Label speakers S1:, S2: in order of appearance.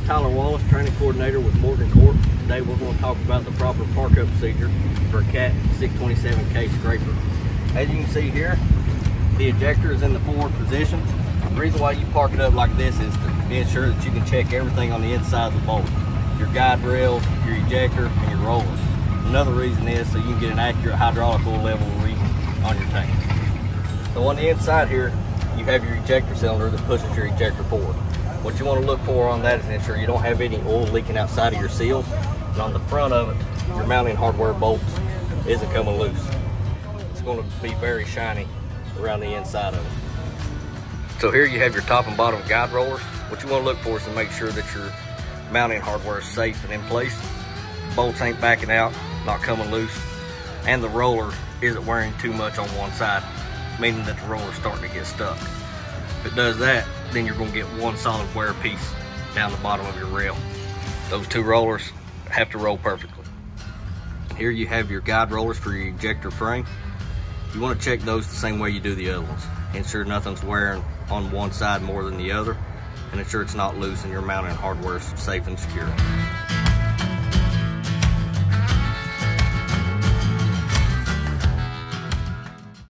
S1: I'm Tyler Wallace, training coordinator with Morgan Corp. Today we're going to talk about the proper park-up procedure for a Cat 627K scraper. As you can see here, the ejector is in the forward position. The reason why you park it up like this is to ensure that you can check everything on the inside of the bolt. Your guide rails, your ejector, and your rollers. Another reason is so you can get an accurate hydraulic oil level reading on your tank. So on the inside here, you have your ejector cylinder that pushes your ejector forward. What you want to look for on that is ensure you don't have any oil leaking outside of your seals. And on the front of it, your mounting hardware bolts isn't coming loose. It's going to be very shiny around the inside of it. So here you have your top and bottom guide rollers. What you want to look for is to make sure that your mounting hardware is safe and in place. The bolts ain't backing out, not coming loose, and the roller isn't wearing too much on one side, meaning that the roller is starting to get stuck. If it does that, then you're going to get one solid wear piece down the bottom of your rail. Those two rollers have to roll perfectly. Here you have your guide rollers for your ejector frame. You want to check those the same way you do the other ones. Ensure nothing's wearing on one side more than the other, and ensure it's not loose and your mounting hardware is safe and secure.